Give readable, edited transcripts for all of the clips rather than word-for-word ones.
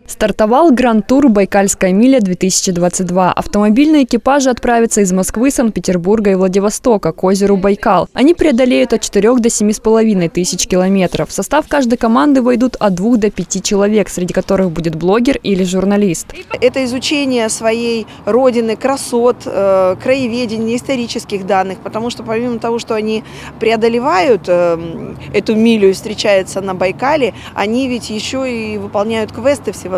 Стартовал Гранд-тур «Байкальская миля-2022». Автомобильные экипажи отправятся из Москвы, Санкт-Петербурга и Владивостока к озеру Байкал. Они преодолеют от 4 до 7,5 тысяч километров. В состав каждой команды войдут от 2 до 5 человек, среди которых будет блогер или журналист. Это изучение своей родины, красот, краеведения, исторических данных, потому что помимо того, что они преодолевают эту милю и встречаются на Байкале, они ведь еще и выполняют квесты всевозможные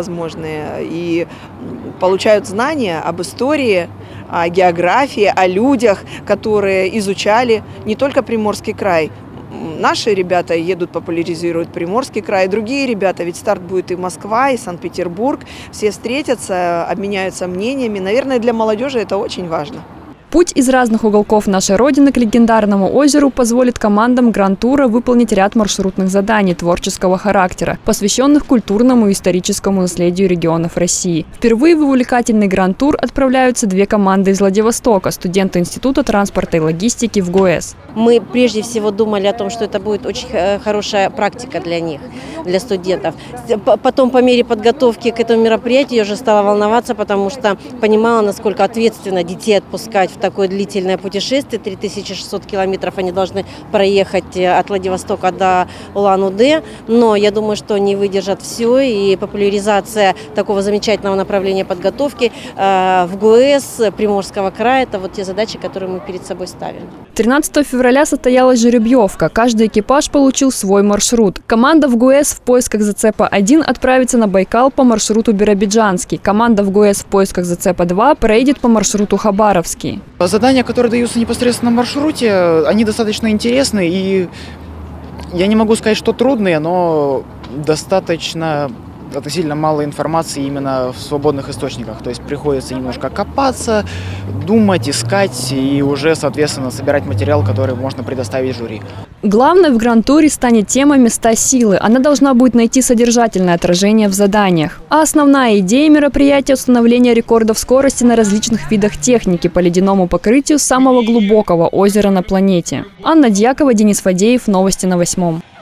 и получают знания об истории, о географии, о людях, которые изучали не только Приморский край. Наши ребята едут, популяризируют Приморский край, другие ребята, ведь старт будет и Москва, и Санкт-Петербург. Все встретятся, обменяются мнениями. Наверное, для молодежи это очень важно. Путь из разных уголков нашей Родины к легендарному озеру позволит командам Гранд-тура выполнить ряд маршрутных заданий творческого характера, посвященных культурному и историческому наследию регионов России. Впервые в увлекательный Гранд-тур отправляются 2 команды из Владивостока – студенты Института транспорта и логистики в ГУЭС. Мы прежде всего думали о том, что это будет очень хорошая практика для них, для студентов. Потом по мере подготовки к этому мероприятию я уже стала волноваться, потому что понимала, насколько ответственно детей отпускать в такое длительное путешествие. 3600 километров они должны проехать от Владивостока до Улан-Удэ. Но я думаю, что они выдержат все. И популяризация такого замечательного направления подготовки в ГУЭС Приморского края – это вот те задачи, которые мы перед собой ставим. 13 февраля состоялась жеребьевка. Каждый экипаж получил свой маршрут. Команда в ГУЭС в поисках зацепа-1 отправится на Байкал по маршруту Биробиджанский. Команда в ГУЭС в поисках зацепа-2 проедет по маршруту Хабаровский. Задания, которые даются непосредственно на маршруте, они достаточно интересны, и я не могу сказать, что трудные, но достаточно относительно мало информации именно в свободных источниках. То есть приходится немножко копаться, думать, искать и уже, соответственно, собирать материал, который можно предоставить жюри. Главной в Гранд-туре станет тема «Места силы». Она должна будет найти содержательное отражение в заданиях. А основная идея мероприятия – установление рекордов скорости на различных видах техники по ледяному покрытию самого глубокого озера на планете. Анна Дьякова, Денис Фадеев. Новости на 8.